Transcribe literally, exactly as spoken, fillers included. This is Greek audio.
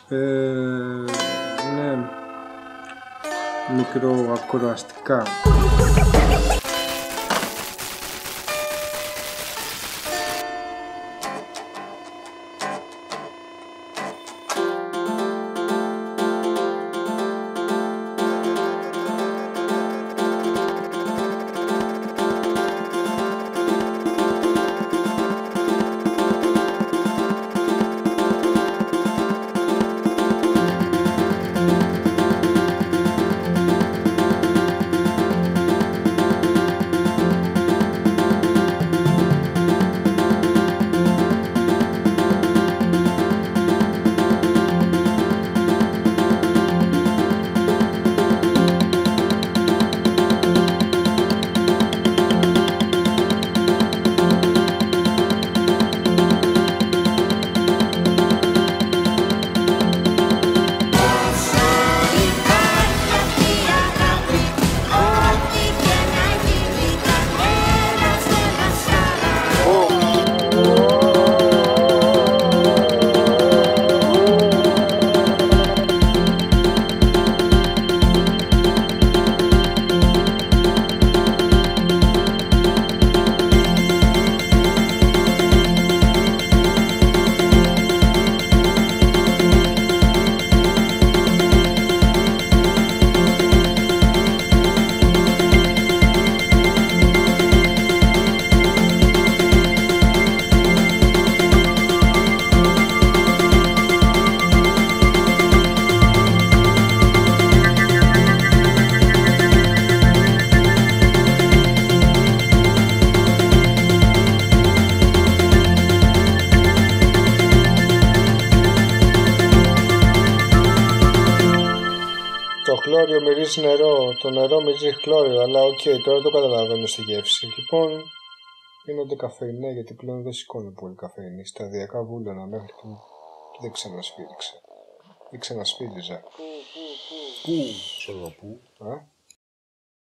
Ε, ναι, μικροακροαστικά. Το χλώριο μυρίζει νερό, το νερό μυρίζει χλώριο, αλλά οκ, okay, τώρα το καταλαβαίνω στη γεύση. Λοιπόν, πίνονται καφεϊνέ, γιατί πλέον δεν σηκώνει πολύ καφεϊνή. Σταδιακά βούλωνα μέχρι που δεν ξανασφύριξε. Ή ξανασφύριζα. Πού, πού, πού. Πού, πού. Α?